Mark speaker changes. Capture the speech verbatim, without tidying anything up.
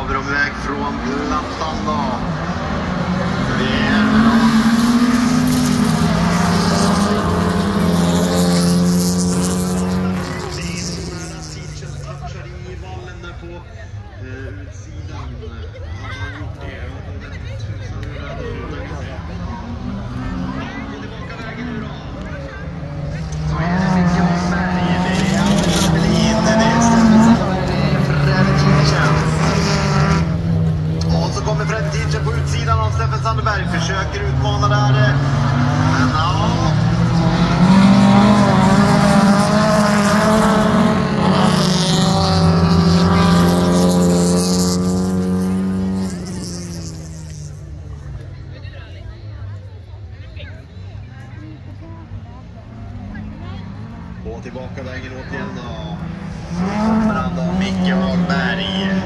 Speaker 1: Avromväg från plattan då. Det är i vallen där på eh, utsidan. Han har gjort det. Gå tillbaka vägen nu då. Så är det Micke Holmberg. Det är Anders Avelin. Det är Stefan Sandberg. Det är Fredrik Tidchen. Och så kommer Fredrik Tidchen på utsidan av Stefan Sandberg. Försöker utmana där. Men ja... Gå tillbaka vägen åt igen då. Så kommer han då, Micke Holmberg.